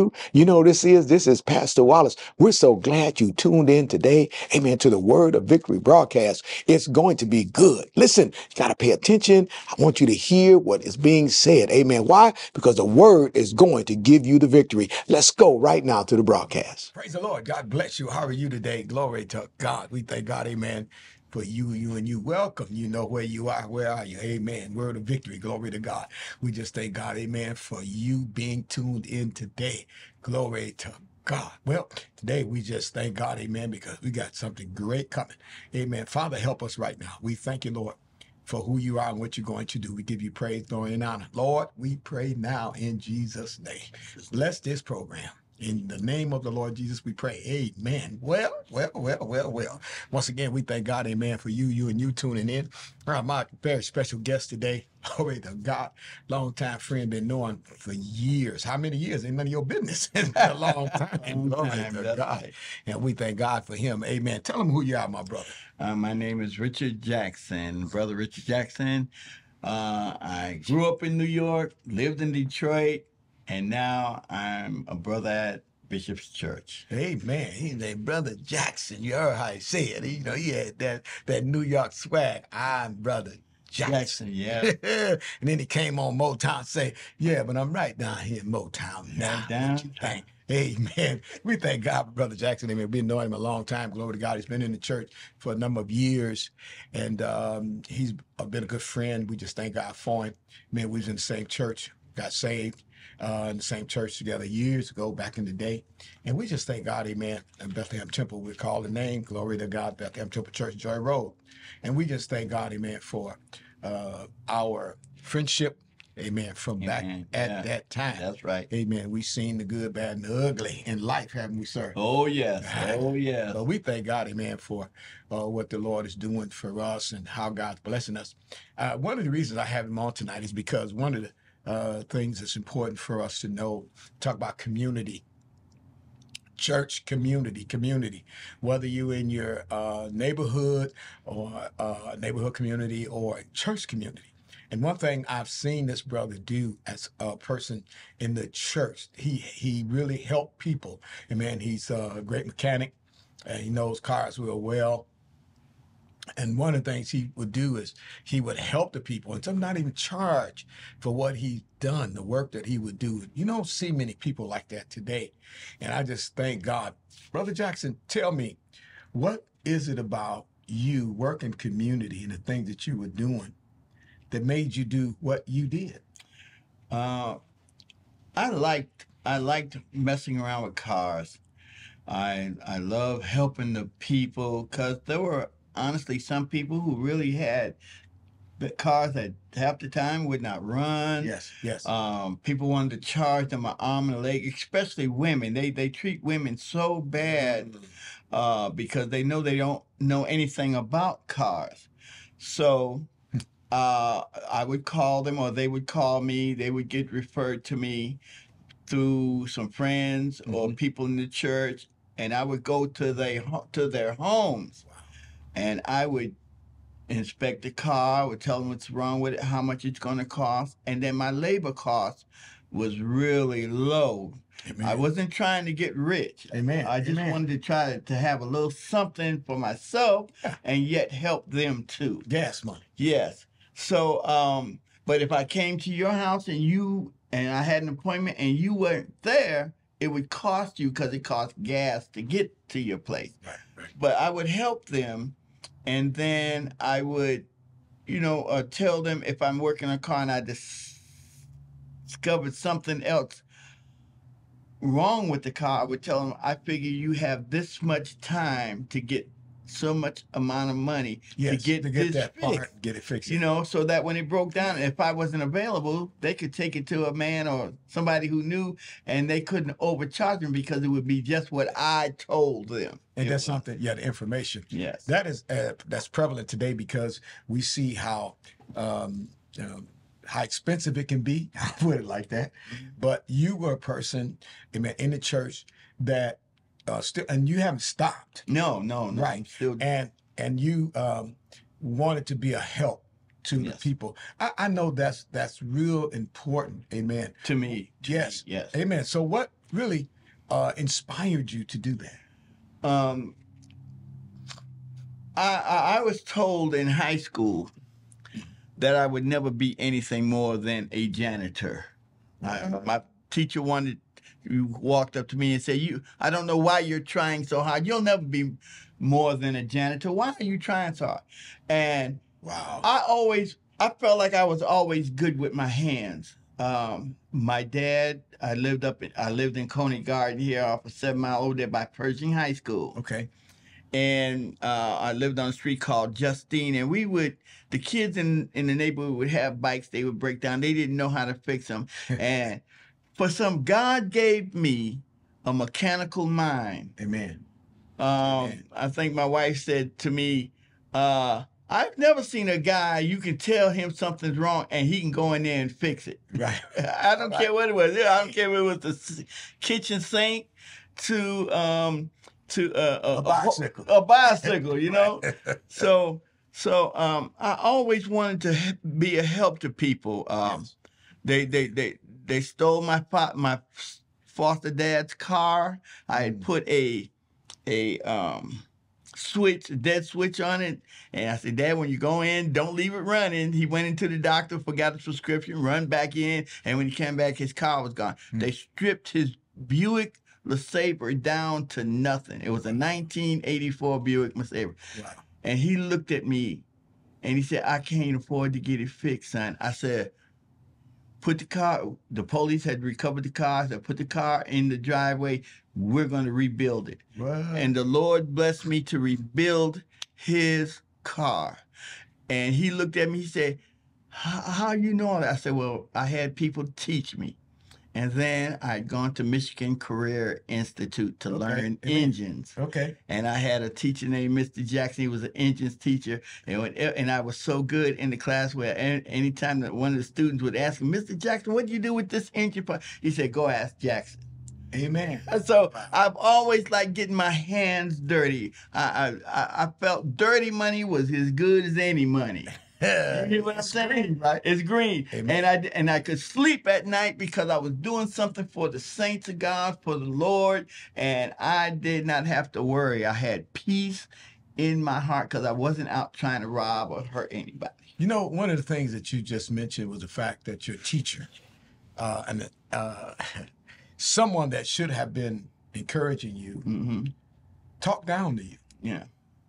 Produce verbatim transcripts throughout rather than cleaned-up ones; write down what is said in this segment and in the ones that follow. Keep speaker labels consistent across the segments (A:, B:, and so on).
A: you. You know, this is, this is Pastor Wallace. We're so glad you tuned in today. Amen. To the Word of Victory broadcast. It's going to be good. Listen, you got to pay attention. I want you to hear what is being said. Amen. Why? Because the word is going to give you the victory. Let's go right now to the broadcast. Praise the Lord. God bless you. How are you today? Glory to God. We thank God. Amen. For you, you, and you. Welcome. You know where you are. Where are you? Amen. Word of victory. Glory to God. We just thank God, amen, for you being tuned in today. Glory to God. Well, today we just thank God, amen, because we got something great coming. Amen. Father, help us right now. We thank you, Lord, for who you are and what you're going to do. We give you praise, glory, and honor. Lord, we pray now in Jesus' name. Bless this program. In the name of the Lord Jesus, we pray. Amen. Well, well, well, well, well. Once again, we thank God, amen, for you, you, and you tuning in. Uh, my very special guest today, glory to God, long-time friend, been knowing for years. How many years? Ain't none of your business. It's been a long time.
B: long
A: glory
B: time,
A: to
B: that's
A: God.
B: right.
A: And we thank God for him. Amen. Tell him who you are, my brother.
B: Uh, my name is Richard Jackson, Brother Richard Jackson. Uh, I grew up in New York, lived in Detroit, and now I'm a brother at Bishop's Church.
A: Amen. He's named Brother Jackson. You heard how he said. You know, he had that, that New York swag. I'm Brother Jackson.
B: Jackson, yeah.
A: And then he came on Motown and say, yeah, but I'm right down here in Motown now.
B: Right
A: What you
B: downtown.
A: think? Amen. We thank God for Brother Jackson. Amen. We've been knowing him a long time. Glory to God. He's been in the church for a number of years, and um, he's been a good friend. We just thank God for him. Man, we was in the same church, got saved uh, in the same church together years ago, back in the day. And we just thank God, amen. And Bethlehem Temple, we call the name, glory to God, Bethlehem Temple Church, Joy Road. And we just thank God, amen, for uh, our friendship. Amen. From back
B: Amen.
A: at
B: Yeah,
A: that time.
B: that's right.
A: Amen. We've seen the good, bad, and the ugly in life, haven't we, sir?
B: Oh, yes. Oh, yes.
A: But we thank God, amen, for uh, what the Lord is doing for us and how God's blessing us. Uh, one of the reasons I have him on tonight is because one of the uh, things that's important for us to know, talk about community. Church community, community, whether you're in your uh, neighborhood or uh, neighborhood community or church community. And one thing I've seen this brother do as a person in the church, he he really helped people. And man, he's a great mechanic. And he knows cars real well. And one of the things he would do is he would help the people and some not even charge for what he's done, the work that he would do. You don't see many people like that today. And I just thank God. Brother Jackson, tell me, what is it about you working community and the things that you were doing that made you do what you did?
B: Uh, I liked I liked messing around with cars. I I love helping the people because there were honestly some people who really had the cars that half the time would not run.
A: Yes, yes.
B: Um, people wanted to charge them an arm and a leg, especially women. They they treat women so bad uh, because they know they don't know anything about cars. So uh, I would call them or they would call me. They would get referred to me through some friends or
A: Mhm.
B: people in the church, and I would go to their to their homes, and I would inspect the car, I would tell them what's wrong with it, how much it's going to cost, and then my labor cost was really low.
A: Amen.
B: I wasn't trying to get rich.
A: Amen.
B: I just
A: Amen.
B: wanted to try to, to have a little something for myself
A: Yeah.
B: and yet help them too.
A: Gas money.
B: Yes. So, um, but if I came to your house and you and I had an appointment and you weren't there, it would cost you because it costs gas to get to your place.
A: Right, right.
B: But I would help them, and then I would, you know, uh, tell them if I'm working on a car and I dis- discovered something else wrong with the car, I would tell them, I figure you have this much time to get so much amount of money
A: Yes,
B: to get,
A: to get
B: this
A: that
B: fixed.
A: part, get it fixed.
B: You know, so that when it broke down, if I wasn't available, they could take it to a man or somebody who knew, and they couldn't overcharge them because it would be just what I told them.
A: And
B: it
A: that's
B: was.
A: something, yeah, the information.
B: Yes.
A: That is, uh, that's prevalent today because we see how, um, um, how expensive it can be. I'll put it like that.
B: Mm-hmm.
A: But you were a person, amen, in the church that uh, still, and you haven't stopped.
B: No, no, no.
A: Right.
B: I'm still,
A: And and you um, wanted to be a help to
B: Yes.
A: the people. I, I know that's that's real important. Amen.
B: to me. to
A: Yes.
B: me, yes.
A: Amen. So what really uh, inspired you to do that?
B: Um, I, I I was told in high school that I would never be anything more than a janitor. I, my teacher wanted, you walked up to me and said, "You, I don't know why you're trying so hard. You'll never be more than a janitor. Why are you trying so hard?" And
A: Wow.
B: I always, I felt like I was always good with my hands. Um, my dad, I lived up, in, I lived in Coney Garden here off of Seven Mile over there by Pershing High School.
A: Okay.
B: And uh, I lived on a street called Justine, and we would, the kids in, in the neighborhood would have bikes, they would break down. They didn't know how to fix them. And for some, God gave me a mechanical mind.
A: Amen.
B: Um,
A: Amen.
B: I think my wife said to me, uh, I've never seen a guy, you can tell him something's wrong and he can go in there and fix it.
A: Right.
B: I don't
A: Right.
B: care what it was. I don't care if it was the kitchen sink to um to uh, a,
A: A bicycle.
B: A, a bicycle, you know.
A: Right.
B: so so um I always wanted to he- be a help to people. Um,
A: Yes.
B: they they they they stole my fa- my foster dad's car. I had
A: Mm.
B: put a a um switch, a dead switch on it. And I said, "Dad, when you go in, don't leave it running." He went into the doctor, forgot his prescription, run back in. And when he came back, his car was gone.
A: Mm.
B: They stripped his Buick LeSabre down to nothing. It was a nineteen eighty-four Buick LeSabre.
A: Wow.
B: And he looked at me and he said, "I can't afford to get it fixed, son." I said, "Put the car," the police had recovered the car. I said, "Put the car in the driveway. We're going to rebuild it."
A: Wow.
B: And the Lord blessed me to rebuild his car. And he looked at me, he said, "How you know that?" I said, "Well, I had people teach me." And then I'd gone to Michigan Career Institute to
A: Okay.
B: learn
A: Amen.
B: engines.
A: Okay.
B: And I had a teacher named Mister Jackson. He was an engines teacher. And when, and I was so good in the class where any, anytime that one of the students would ask him, "Mister Jackson, what do you do with this engine part?" He said, "Go ask Jackson."
A: Amen.
B: So
A: Wow.
B: I've always liked getting my hands dirty. I, I I felt dirty money was as good as any money. You hear what I'm
A: It's
B: saying?
A: green, right?
B: It's green.
A: Amen.
B: And I and I could sleep at night because I was doing something for the saints of God, for the Lord, and I did not have to worry. I had peace in my heart because I wasn't out trying to rob or hurt anybody.
A: You know, one of the things that you just mentioned was the fact that you're a teacher, uh, and uh, someone that should have been encouraging you,
B: Mm-hmm.
A: talk down to you.
B: Yeah.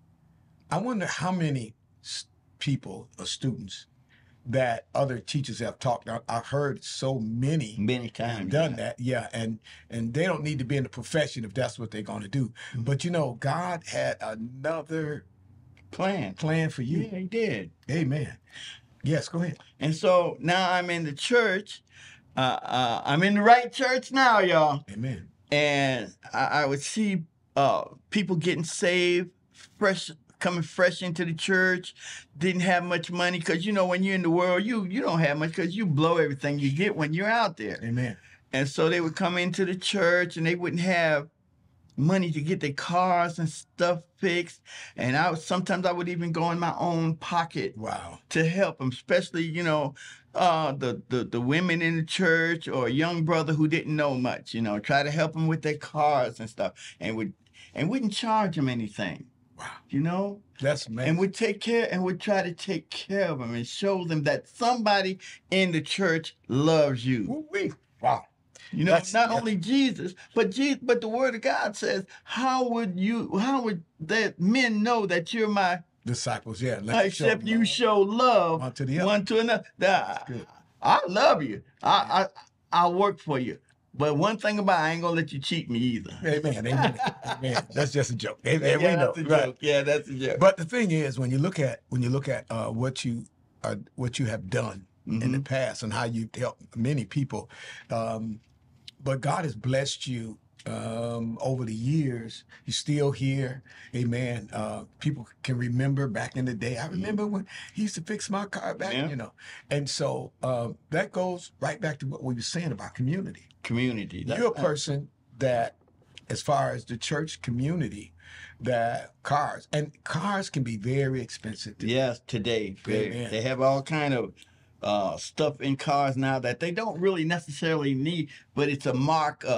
A: I wonder how many s- people or students that other teachers have talked. I- I've heard so many
B: Many
A: have
B: times.
A: done
B: yeah.
A: that. Yeah, and and they don't need to be in the profession if that's what they're going to do.
B: Mhm.
A: But you know, God had another
B: Plan.
A: plan for you.
B: Yeah, he did.
A: Amen. Yes, go ahead.
B: And so now I'm in the church. Uh, uh, I'm in the right church now, y'all.
A: Amen.
B: And I, I would see uh, people getting saved, fresh, coming fresh into the church. Didn't have much money because you know when you're in the world, you you don't have much because you blow everything you get when you're out there.
A: Amen.
B: And so they would come into the church and they wouldn't have money to get their cars and stuff fixed. And I was, sometimes I would even go in my own pocket
A: Wow.
B: to help them, especially, you know, uh, the, the, the women in the church or a young brother who didn't know much, you know, try to help them with their cars and stuff and would, and wouldn't charge them anything,
A: Wow.
B: you know,
A: That's amazing.
B: and would take care and would try to take care of them and show them that somebody in the church loves you.
A: Woo-wee. Wow.
B: You know,
A: That's-
B: not
A: yeah.
B: only Jesus, but Jesus, but the Word of God says, "How would you? How would that men know that you're my
A: Disciples, yeah. Let
B: except you
A: love
B: show love
A: one to the other.
B: one to another?" That-
A: good.
B: I love you. I I I work for you. But one thing about it, I ain't gonna let you cheat me either.
A: Amen. Amen. Amen. That's just a joke. Amen.
B: yeah,
A: we know.
B: that's a
A: Right.
B: joke. Yeah, that's a joke.
A: But the thing is, when you look at when you look at uh, what you uh, what you have done in the
B: Mhm.
A: past and how you've helped many people, um, but God has blessed you um, over the years. You're still here. Amen. Uh, people can remember back in the day. I remember when he used to fix my car back,
B: Yeah.
A: you know. And so um, that goes right back to what we were saying about community.
B: Community. That's
A: You're a person that, as far as the church community, that cars and cars can be very expensive. To
B: Yes, today they,
A: Amen.
B: they have all kind of uh, stuff in cars now that they don't really necessarily need, but it's a markup.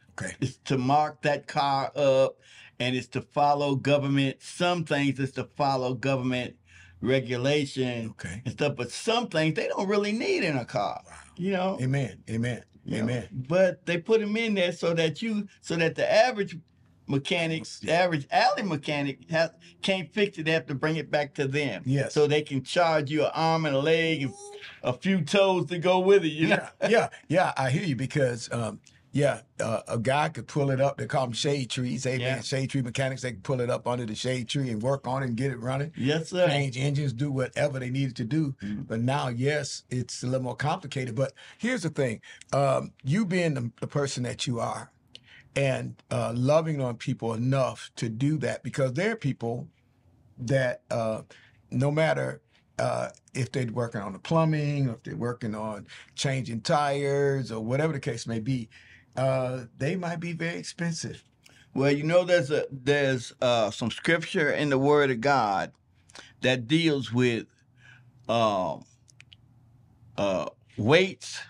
A: Okay.
B: It's to mark that car up, and it's to follow government. Some things is to follow government regulation
A: Okay.
B: and stuff, but some things they don't really need in a car.
A: Wow.
B: You know.
A: Amen. Amen.
B: You know,
A: Amen.
B: but they put them in there so that you, so that the average mechanic, the average alley mechanic has, can't fix it. They have to bring it back to them.
A: Yes.
B: So they can charge you an arm and a leg and a few toes to go with it. You know?
A: Yeah. Yeah. Yeah. I hear you because, um, yeah, uh, a guy could pull it up. They call them shade trees. Amen.
B: Yeah.
A: Shade tree mechanics, they can pull it up under the shade tree and work on it and get it running.
B: Yes, sir.
A: Change engines, do whatever they needed to do. Mm-hmm. But now, yes, it's a little more complicated. But here's the thing. Um, you being the, the person that you are and uh, loving on people enough to do that, because there are people that uh, no matter uh, if they're working on the plumbing, or if they're working on changing tires or whatever the case may be, uh, they might be very expensive.
B: Well, you know, there's a there's uh, some scripture in the Word of God that deals with um, uh, weights.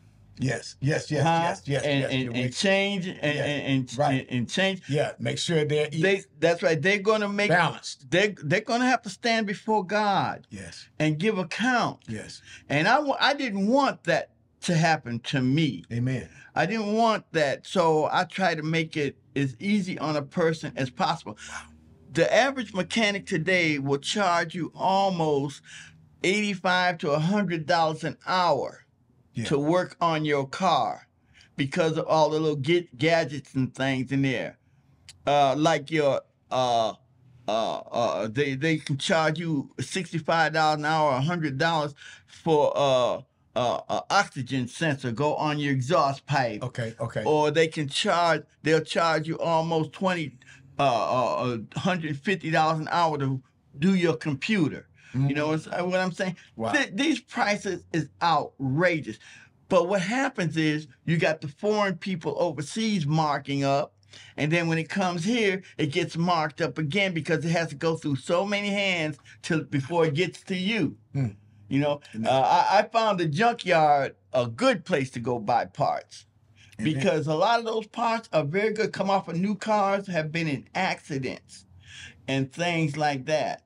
A: Yes, yes, yes,
B: huh?
A: yes, yes,
B: and,
A: yes.
B: And, and change and,
A: yeah.
B: and, and,
A: right.
B: and, and change.
A: Yeah, make sure they're
B: they. That's right. They're going to make
A: balanced.
B: They they're going to have to stand before God.
A: Yes.
B: And give account.
A: Yes.
B: And I I didn't want that to happen to me.
A: Amen.
B: I didn't want that, so I try to make it as easy on a person as possible.
A: Wow.
B: The average mechanic today will charge you almost eighty-five to a hundred dollars an hour. Yeah. To work on your car because of all the little get gadgets and things in there. Uh, like your, uh, uh, uh, they, they can charge you sixty-five dollars an hour, one hundred dollars for uh, uh, uh, oxygen sensor go on your exhaust pipe.
A: Okay, okay.
B: Or they can charge, they'll charge you almost twenty, uh, uh, one hundred fifty dollars an hour to do your computer. You know what I'm saying?
A: Wow.
B: Th- these prices is outrageous. But what happens is you got the foreign people overseas marking up, and then when it comes here, it gets marked up again because it has to go through so many hands till before it gets to you. Hmm. You know, uh, I, I found the junkyard a good place to go buy parts. Amen. Because a lot of those parts are very good, come off of new cars, have been in accidents and things like that.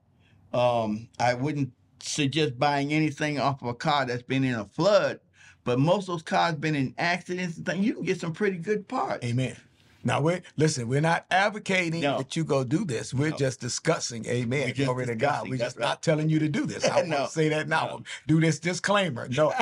B: Um, I wouldn't suggest buying anything off of a car that's been in a flood, but most of those cars been in accidents and things. You can get some pretty good parts.
A: Amen. Now, we're, listen, we're not advocating no. that you go do this. We're no. just discussing. Amen. Just Glory to God. We're just right. not telling you to do this. I no. want to say that now. No. Do this disclaimer. No.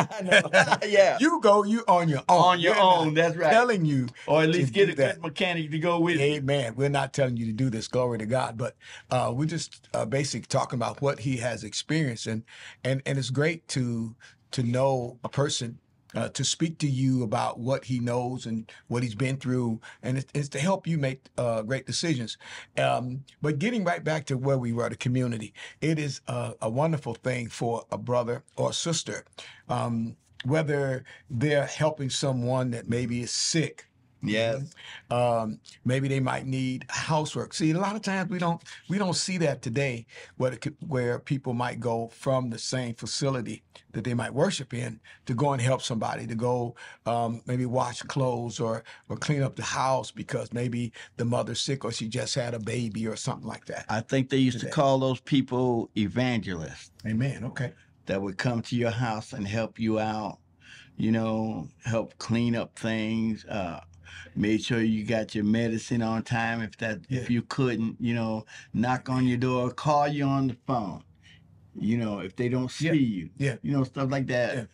B: yeah.
A: You go, you on your own.
B: On your
A: we're
B: own. That's right.
A: Telling you.
B: Or at least get a
A: that.
B: good mechanic to go with
A: Amen. We're not telling you to do this. Glory to God. But uh, we're just uh, basically talking about what he has experienced. And, and, and it's great to to know a person Uh, to speak to you about what he knows and what he's been through, and it's, it's to help you make uh, great decisions. Um, but getting right back to where we were, the community, it is a, a wonderful thing for a brother or a sister, um, whether they're helping someone that maybe is sick.
B: Yes.
A: Um, maybe they might need housework. See, a lot of times we don't we don't see that today, where it could, where people might go from the same facility that they might worship in to go and help somebody, to go um, maybe wash clothes or or clean up the house because maybe the mother's sick or she just had a baby or something like that.
B: I think they used today. to call those people evangelists.
A: Amen. Okay.
B: That would come to your house and help you out, you know, help clean up things. Uh, Make sure you got your medicine on time. If that, yeah. if you couldn't, you know, knock on your door, call you on the phone. You know, if they don't see
A: yeah.
B: you,
A: yeah,
B: you know, stuff like that. Yeah.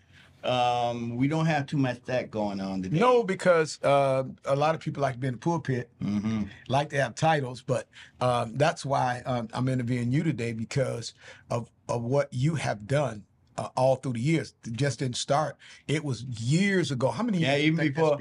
B: Um, we don't have too much of that going on today.
A: No, because uh, a lot of people like to be in the pulpit,
B: mm-hmm.
A: like to have titles, but um, that's why um, I'm interviewing you today because of of what you have done. Uh, all through the years, it just didn't start. It was years ago. How many
B: yeah,
A: years?
B: Even before.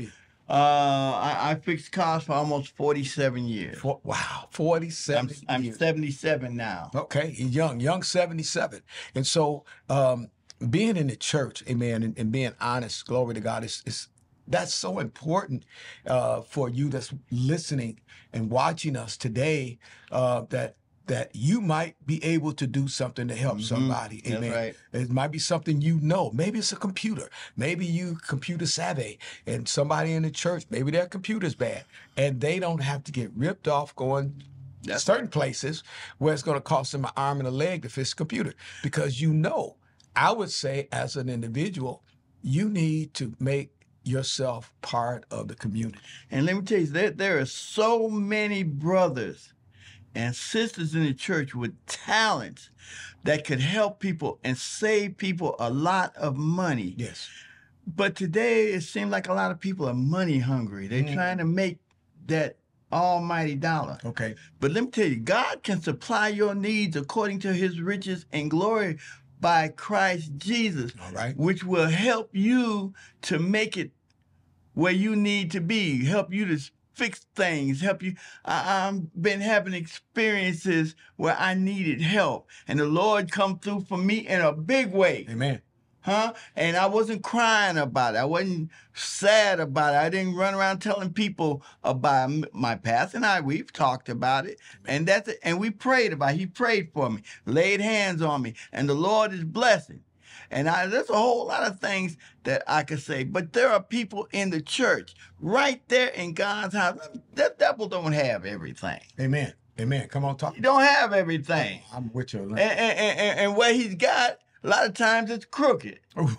B: Uh, I, I fixed cars for almost forty-seven years.
A: For, wow, forty-seven
B: I'm,
A: years.
B: I'm seventy-seven now.
A: Okay, you're young, young seventy-seven. And so um, being in the church, amen, and, and being honest, glory to God, is, is that's so important uh, for you that's listening and watching us today, uh, that that you might be able to do something to help
B: Mhm.
A: somebody.
B: That's
A: Amen.
B: right.
A: It might be something you know. Maybe it's a computer. Maybe you computer savvy, and somebody in the church, maybe their computer's bad, and they don't have to get ripped off going
B: That's
A: certain
B: right.
A: places where it's going to cost them an arm and a leg to fix a computer. Because you know, I would say as an individual, you need to make yourself part of the community.
B: And let me tell you, there, there are so many brothers and sisters in the church with talents that could help people and save people a lot of money.
A: Yes.
B: But today it seems like a lot of people are money hungry. They're
A: Mm.
B: trying to make that almighty dollar.
A: Okay.
B: But let me tell you, God can supply your needs according to his riches and glory by Christ Jesus,
A: All right.
B: which will help you to make it where you need to be, help you to fix things, help you. I, I've been having experiences where I needed help, and the Lord come through for me in a big way.
A: Amen.
B: Huh? And I wasn't crying about it. I wasn't sad about it. I didn't run around telling people about it. My pastor and I, we've talked about it.
A: Amen.
B: And that's it. And we prayed about it. He prayed for me, laid hands on me, and the Lord is blessing. And I, there's a whole lot of things that I could say. But there are people in the church right there in God's house. The devil don't have everything.
A: Amen. Amen. Come on, talk.
B: He don't have everything.
A: I'm with you.
B: And, and, and, and what he's got, a lot of times it's crooked.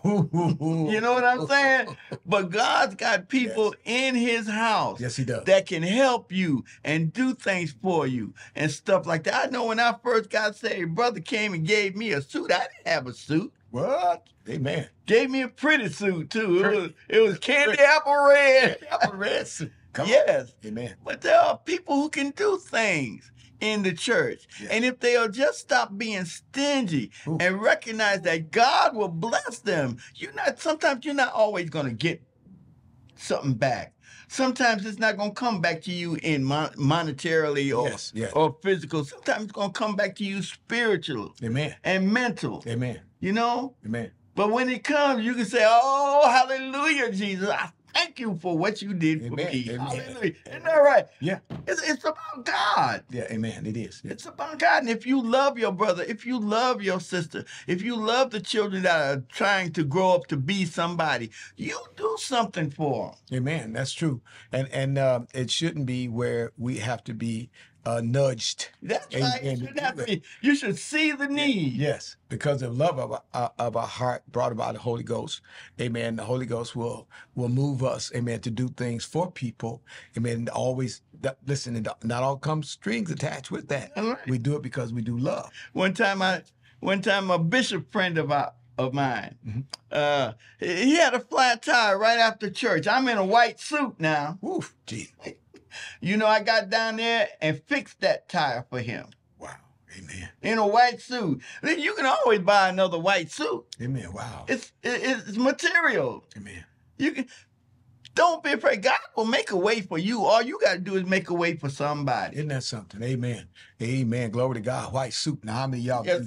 B: You know what I'm saying? But God's got people
A: Yes.
B: in his house.
A: Yes, he does.
B: That can help you and do things for you and stuff like that. I know when I first got saved, brother came and gave me a suit. I didn't have a suit.
A: What? Amen.
B: Gave me a pretty suit too. It
A: Pretty.
B: was it was candy
A: Pretty.
B: apple red.
A: Apple red suit. Come
B: Yes.
A: on. Amen.
B: But there are people who can do things in the church.
A: Yes.
B: And if they'll just stop being stingy
A: Ooh.
B: and recognize that God will bless them, you're not sometimes you're not always gonna get something back. Sometimes it's not gonna come back to you in mon- monetarily or
A: Yes, yes.
B: or physical. Sometimes it's gonna come back to you spiritual
A: Amen.
B: and mental.
A: Amen.
B: You know?
A: Amen.
B: But when it comes, you can say, "Oh, hallelujah, Jesus! I thank you for what you did for
A: Amen.
B: me."
A: Amen.
B: Hallelujah! Isn't that right?
A: Yeah.
B: It's, it's about God.
A: Yeah. Amen. It is. Yeah.
B: It's about God. And if you love your brother, if you love your sister, if you love the children that are trying to grow up to be somebody, you do something for them.
A: Amen. That's true. And and uh, it shouldn't be where we have to be uh, nudged.
B: That's
A: And-
B: right. You
A: and
B: shouldn't
A: do
B: have to
A: that.
B: be. You should see the need.
A: Yes, because the love of our, of our heart brought about the Holy Ghost. Amen. The Holy Ghost will will move us, amen, to do things for people. Amen. Always, that, listen, and not all comes strings attached with that.
B: That's right.
A: We do it because we do love.
B: One time, I, one time, a bishop friend of our, of mine,
A: Mm-hmm.
B: uh, he had a flat tire right after church. I'm in a white suit now.
A: Oof, gee.
B: You know, I got down there and fixed that tire for him
A: Wow. Amen.
B: in a white suit. You can always buy another white suit.
A: Amen. Wow.
B: It's it- it's material.
A: Amen.
B: You can don't be afraid. God will make a way for you. All you got to do is make a way for somebody.
A: Isn't that something? Amen. Amen. Glory to God. White suit. Now, how many of y'all
B: Yes.
A: do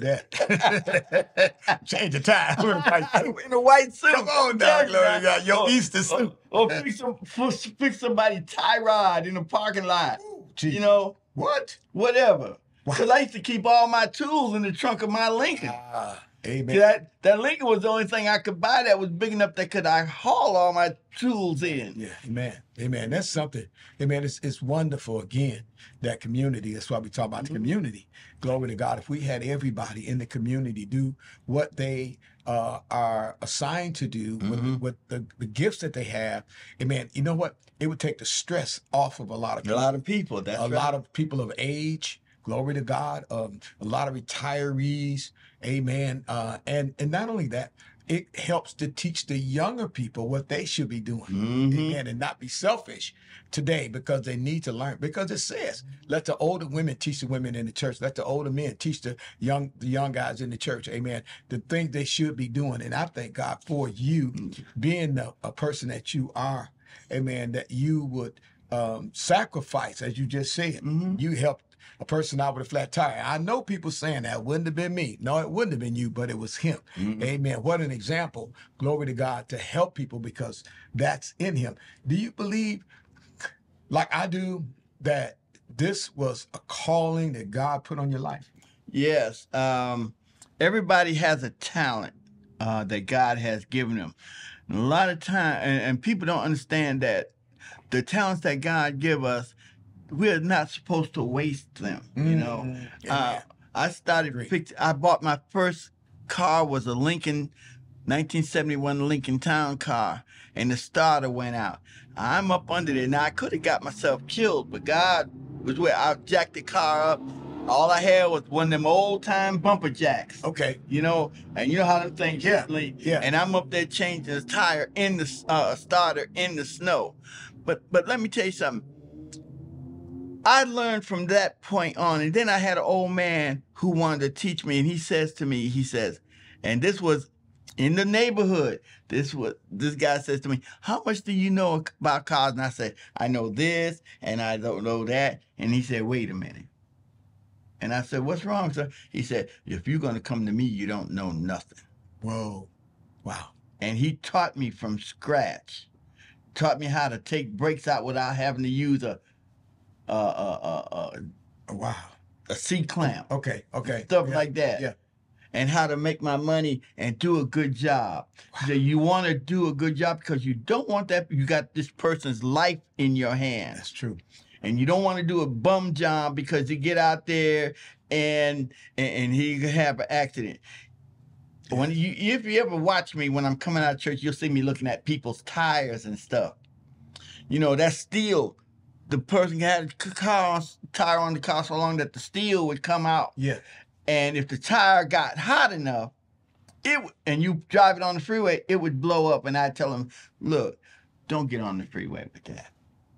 A: that? Change the time. White suit.
B: In a white suit.
A: Come on now, glory to God. Your
B: Or-
A: Easter suit.
B: Or, or fix, some, fix somebody tie rod in the parking lot.
A: Ooh, gee.
B: You know,
A: What?
B: whatever.
A: Wow.
B: Because I used to keep all my tools in the trunk of my Lincoln.
A: Ah, amen.
B: That that Lincoln was the only thing I could buy that was big enough that could I haul all my tools in.
A: Yeah, amen. Amen. That's something. Amen. It's, it's wonderful, again, that community. That's why we talk about the community. Glory to God. If we had everybody in the community do what they uh, are assigned to do with, with the, the gifts that they have, amen, you know what? It would take the stress off of a lot of
B: A
A: people.
B: lot of people. That's
A: a
B: right.
A: lot of people of age, glory to God, um, a lot of retirees, amen. Uh, and, and not only that, it helps to teach the younger people what they should be doing,
B: Mhm.
A: amen, and not be selfish today because they need to learn. Because it says, let the older women teach the women in the church. Let the older men teach the young the young guys in the church, amen, the things they should be doing. And I thank God for you being the, a person that you are, amen, that you would um, sacrifice, as you just said. You helped a person out with a flat tire. I know people saying that wouldn't have been me. No, it wouldn't have been you, but it was him. Amen. What an example. Glory to God, to help people because that's in him. Do you believe, like I do, that this was a calling that God put on your life?
B: Yes. Um, everybody has a talent uh, that God has given them. And a lot of time, and, and people don't understand that the talents that God give us, we're not supposed to waste them. You know,
A: Mm,
B: uh,
A: amen.
B: I started
A: Agree.
B: fix. I bought my first car was a Lincoln, nineteen seventy-one Lincoln Town car, and the starter went out. I'm up under there. Now I could have got myself killed, but God was where I jacked the car up. All I had was one of them old time bumper jacks.
A: Okay.
B: You know, and you know how them things
A: Yeah,
B: usually.
A: yeah.
B: And I'm up there changing the tire in the uh, starter in the snow. But but let me tell you something. I learned from that point on, and then I had an old man who wanted to teach me, and he says to me, he says, and this was in the neighborhood. This was this guy says to me, "How much do you know about cars?" And I said, "I know this, and I don't know that." And he said, "Wait a minute." And I said, "What's wrong, sir?" He said, "If you're gonna come to me, you don't know nothing."
A: Whoa. Wow.
B: And he taught me from scratch. Taught me how to take brakes out without having to use a uh, uh, uh, uh,
A: Oh, wow.
B: a C clamp,
A: Okay. Okay.
B: stuff
A: Yeah,
B: like that,
A: Yeah.
B: and how to make my money and do a good job. So you want to do a good job because you don't want that. You got this person's life in your hands,
A: That's true.
B: and you don't want to do a bum job because you get out there and and, and he could have an accident. When you, if you ever watch me when I'm coming out of church, you'll see me looking at people's tires and stuff. You know, that's steel. The person had a car, tire on the car so long that the steel would come out.
A: Yeah.
B: And if the tire got hot enough, it and you drive it on the freeway, it would blow up. And I'd tell them, look, don't get on the freeway with that.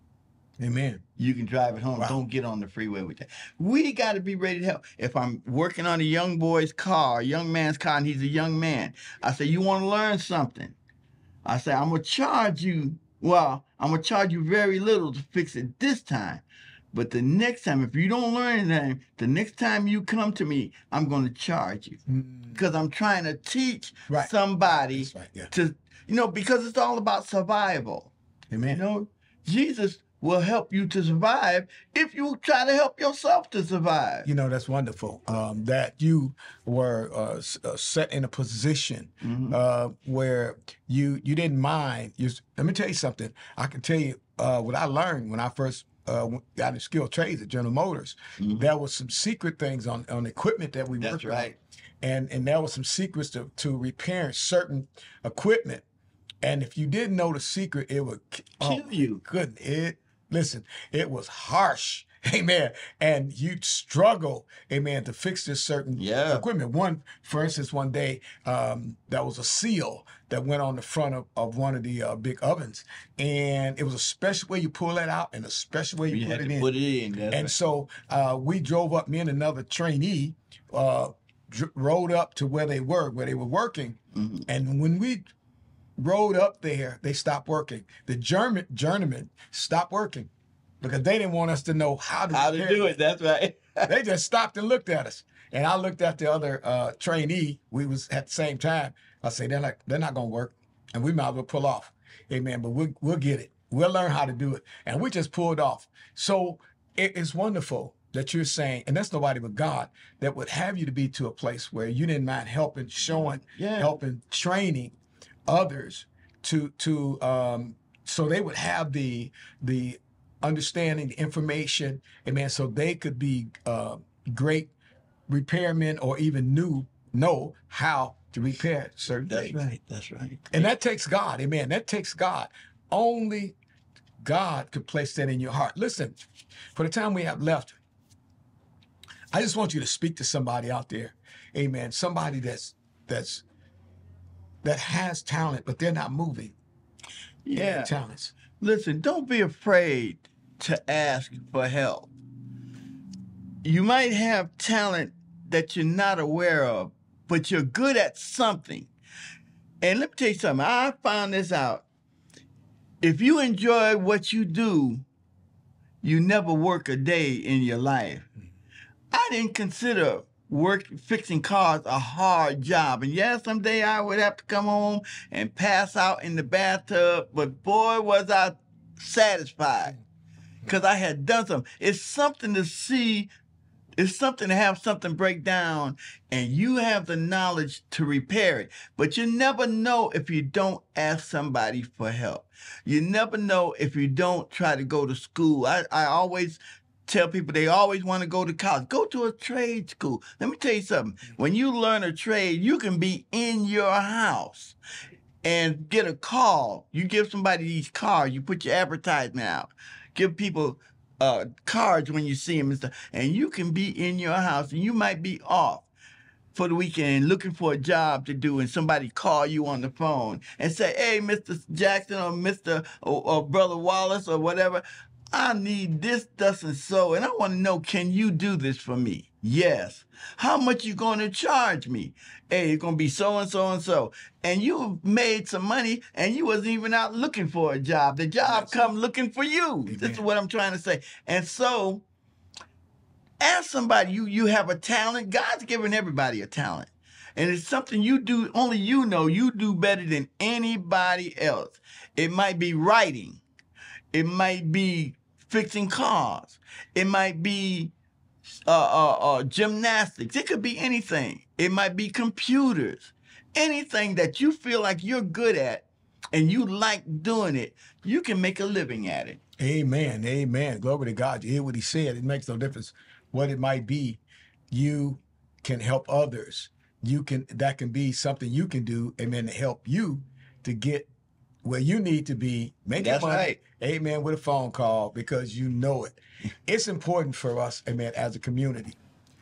A: Amen.
B: You can drive it home.
A: Wow.
B: Don't get on the freeway with that. We got to be ready to help. If I'm working on a young boy's car, a young man's car, and he's a young man, I say, you want to learn something? I say, I'm going to charge you. Well, I'm going to charge you very little to fix it this time. But the next time, if you don't learn anything, the next time you come to me, I'm going to charge you.
A: Mm.
B: Because I'm trying to teach
A: Right.
B: somebody
A: That's right. Yeah.
B: to, you know, because it's all about survival.
A: Amen.
B: You know, Jesus will help you to survive if you try to help yourself to survive.
A: You know, that's wonderful um, that you were uh, s- uh, set in a position
B: Mhm.
A: uh, where you you didn't mind. You, let me tell you something. I can tell you uh, what I learned when I first uh, got in skilled trades at General Motors.
B: Mhm.
A: There was some secret things on, on equipment that we
B: That's
A: worked
B: right.
A: on. And, and there was some secrets to, to repairing certain equipment. And if you didn't know the secret, it would ki-
B: Kill
A: oh,
B: you.
A: Good. It listen, it was harsh. Amen. And you'd struggle, amen, to fix this certain
B: Yeah.
A: equipment. One, for instance, one day, um, there was a seal that went on the front of, of one of the uh, big ovens. And it was a special way you pull that out and a special way you,
B: You
A: put
B: had
A: it
B: to
A: in.
B: put it in. That's
A: And
B: right.
A: so uh, we drove up, me and another trainee, uh, dr- rode up to where they were, where they were working.
B: Mhm.
A: And when we rode up there, they stopped working. The German journeyman stopped working because they didn't want us to know how to,
B: How to
A: repair
B: do it. That's right.
A: They just stopped and looked at us. And I looked at the other uh, trainee. We was at the same time. I say, they're like, they're not gonna work, and we might as well pull off. Amen. But we'll we'll get it. We'll learn how to do it. And we just pulled off. So it is wonderful that you're saying, and that's nobody but God, that would have you to be to a place where you didn't mind helping, showing,
B: Yeah.
A: helping, training others to to um, so they would have the the understanding, the information, amen, so they could be uh, great repairmen or even knew know how to repair certain
B: That's
A: things.
B: right. That's right.
A: And that takes God, amen. That takes God. Only God could place that in your heart. Listen, for the time we have left, I just want you to speak to somebody out there, amen. Somebody that's that's that has talent, but they're not moving in their
B: Yeah.
A: talents.
B: Listen, don't be afraid to ask for help. You might have talent that you're not aware of, but you're good at something. And let me tell you something. I found this out. If you enjoy what you do, you never work a day in your life. I didn't consider work fixing cars a hard job. And yeah, someday I would have to come home and pass out in the bathtub, but boy, was I satisfied. because I had done something. It's something to see. It's something to have something break down and you have the knowledge to repair it. But you never know if you don't ask somebody for help. You never know if you don't try to go to school. I, I always tell people they always want to go to college. Go to a trade school. Let me tell you something. When you learn a trade, you can be in your house and get a call. You give somebody these cards, you put your advertisement out. Give people uh, cards when you see them and stuff. And you can be in your house and you might be off for the weekend looking for a job to do, and somebody call you on the phone and say, hey, Mister Jackson or Mister or, or Brother Wallace or whatever, I need this, thus, and so, and I want to know, can you do this for me? Yes. How much you going to charge me? Hey, it's going to be so and so and so. And you made some money and you wasn't even out looking for a job. The job That's come it. looking for you. Amen. This is what I'm trying to say. And so ask somebody, you, you have a talent. God's given everybody a talent. And it's something you do, only you know, you do better than anybody else. It might be writing. It might be fixing cars. It might be uh, uh, uh, gymnastics. It could be anything. It might be computers. Anything that you feel like you're good at and you like doing it, you can make a living at it.
A: Amen. Amen. Glory to God. You hear what he said. It makes no difference what it might be. You can help others. You can, that can be something you can do, amen, to help you to get where you need to be, make
B: That's
A: money,
B: right.
A: Amen, with a phone call because you know it. It's important for us, amen, as a community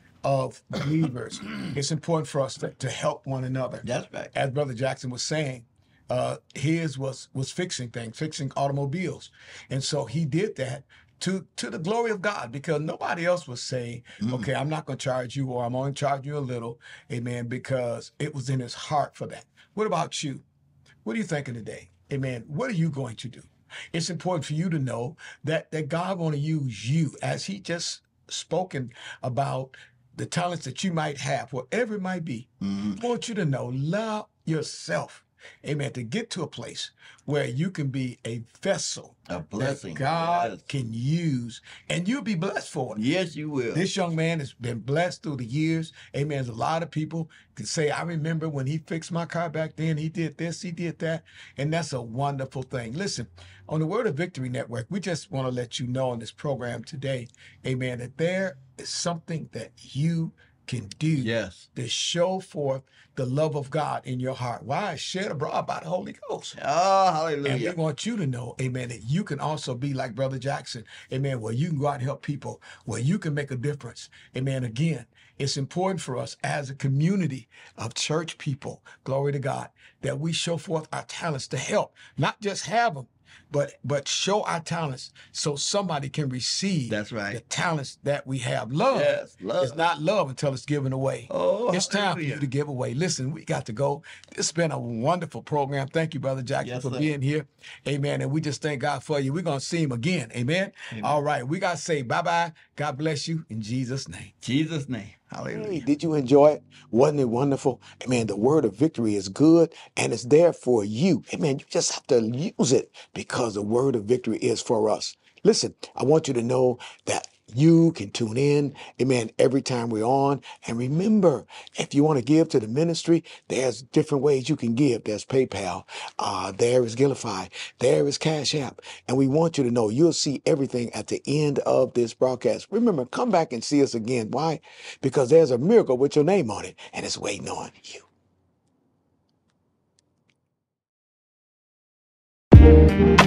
A: of believers. It's important for us to, to help one another.
B: That's right.
A: As Brother Jackson was saying, uh, his was was fixing things, fixing automobiles. And so he did that to to the glory of God, because nobody else was saying, mm. okay, I'm not going to charge you, or I'm only charge you a little, amen, because it was in his heart for that. What about you? What are you thinking today? Amen. What are you going to do? It's important for you to know that, that God want to use you, as he just spoken about the talents that you might have, whatever it might be. Mm-hmm. I want you to know, love yourself. Amen. To get to a place where you can be a vessel,
B: a blessing
A: that God
B: yes.
A: can use, and you'll be blessed for it.
B: Yes, you will.
A: This young man has been blessed through the years. Amen. There's a lot of people can say, I remember when he fixed my car back then, he did this, he did that. And that's a wonderful thing. Listen, on the Word of Victory Network, we just want to let you know on this program today, amen, that there is something that you can do
B: yes.
A: to show forth the love of God in your heart. Why? Shed abroad by the Holy Ghost.
B: Oh, hallelujah.
A: And we want you to know, amen, that you can also be like Brother Jackson, amen, where you can go out and help people, where you can make a difference. Amen. Again, it's important for us as a community of church people, glory to God, that we show forth our talents to help, not just have them, but but show our talents so somebody can receive
B: That's right.
A: the talents that we have. Love,
B: yes, love.
A: It's not love until it's given away.
B: Oh,
A: it's time hallelujah. For you to give away. Listen, we got to go. It's been a wonderful program. Thank you, Brother Jackson, yes, for sir. being here. Amen. And we just thank God for you. We're going to see him again. Amen. Amen. All right. We got to say bye-bye. God bless you in Jesus' name.
B: Jesus' name. Hallelujah.
A: Hey, did you enjoy it? Wasn't it wonderful? Amen. The word of victory is good and it's there for you. Amen. You just have to use it because the word of victory is for us. Listen, I want you to know that you can tune in, amen, every time we're on. And remember, if you want to give to the ministry, there's different ways you can give. There's PayPal, uh, there is Givelify, there is Cash App. And we want you to know you'll see everything at the end of this broadcast. Remember, come back and see us again. Why? Because there's a miracle with your name on it, and it's waiting on you.